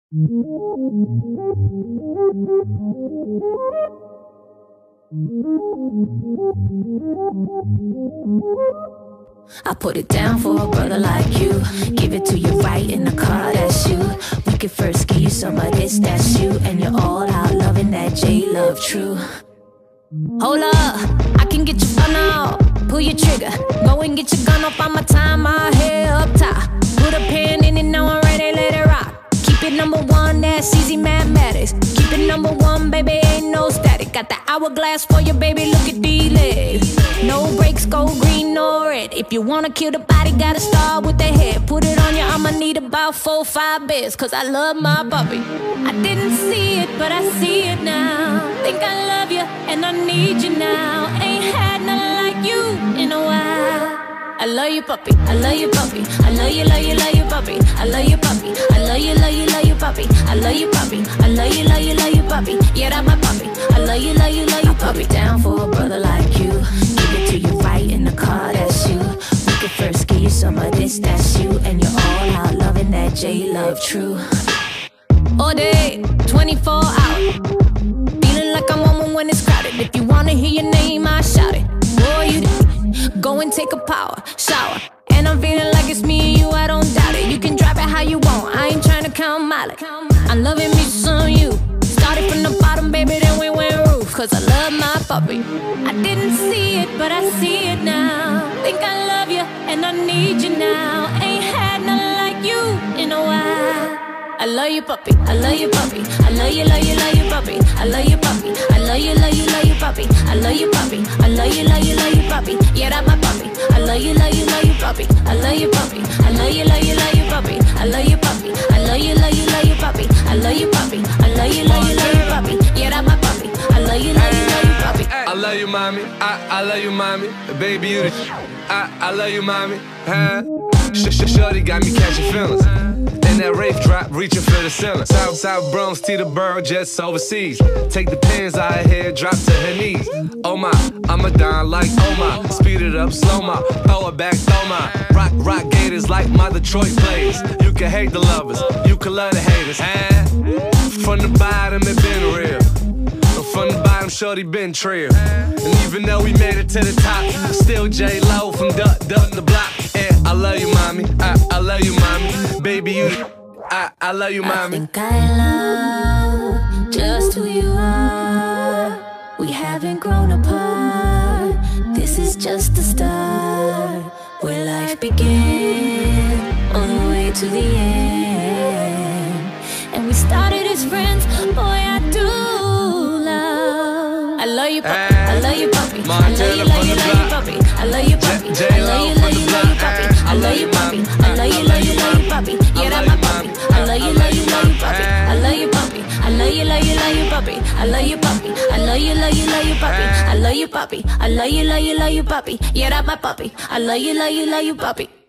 I put it down for a brother like you. Give it to you right in the car, that's you. We could first give you some of this, that's you. And you're all out loving that J-Love true. Hold up, I can get you fun out. Pull your trigger, go and get your gun off on my time, my head up top. Put a pen in it, now I'm ready, let it rock. Keep it number one, that's easy mathematics. Keep it number one, baby, ain't no static. Got the hourglass for you, baby, look at these legs. No brakes, go green, no red. If you wanna kill the body, gotta start with the head. Put it on you, I'ma need about 4 or 5 beds, cause I love my puppy. I didn't see it, but I see it now. Think I love you, and I need you now. Ain't had nothing like you in a while. I love you, puppy. I love you, puppy. I love you, love you, love you, puppy. I love you, puppy. I love you, love you, love you, puppy. I love you, puppy. I love you, love you, love you, puppy. Yeah, that's my puppy. I love you, love you, love you, puppy. Down for a brother like you. Give it to you right in the car, that's you. We could first give you some of this, that's you. And you're all out loving that J-Love true. All day, 24 hours. Feeling like I'm on when it's crowded. If you wanna hear your name, I shout it. Boy, you go and take a power shower. And I'm feeling like it's me and you, I don't doubt it. You can drive it how you want, I ain't trying to count mileage. I'm loving me some you. Started from the bottom, baby, then we went roof. Cause I love my puppy. I didn't see it, but I see it now. Think I love you, and I need you now. Ain't had nothing like you in a while. I love you, puppy. I love you, puppy. I love you, love you, love you, puppy. I love you, puppy. I love you, love you, love you, puppy. I love you, puppy. I love you, love you, love you, puppy. Yeah, that's my puppy. I love you, love you, love you, puppy. I love you, puppy. I love you, love you, love you, puppy. I love you, puppy. I love you, love you, love you, puppy. I love you, puppy. I love you, love you, love you, puppy. Yeah, that's my puppy. I love you, love you, love you, puppy. I love you, mommy. I love you, mommy. Baby, you the I love you, mommy. Huh? Shorty got me catching feelings. And that Wraith drop reaching for the ceiling. South Bronx, Teterboro, just overseas. Take the pins out of here, drop to her knees. Oh my, I'ma dine like oh my. Speed it up, slow my, throw it back, throw my. Rock gators like my Detroit plays. You can hate the lovers, you can love the haters. From the bottom, it been real. From the bottom, shorty been trill. And even though we made it to the top, still J-Lo from Duck the block. And I love you, mommy. I love you, mommy. Baby, you, I love you, mommy. I think I love just who you are. We haven't grown apart. This is just the start, where life began, on the way to the end. And we started as friends, boy, I do. I love you, puppy. I love you, puppy. I love you, love you, love you, puppy. I love you, puppy. I love you, love you, love you, puppy. I love you, puppy. I love you, love you, love you, puppy. Yeah, that's my puppy. I love you, love you, love you, puppy. I love you, puppy. I love you, love you, love you, puppy. I love you, puppy. I love you, love you, love you, puppy. I love you, puppy. I love you, love you, love you, puppy. Yeah, that's my puppy. I love you, love you, love you, puppy.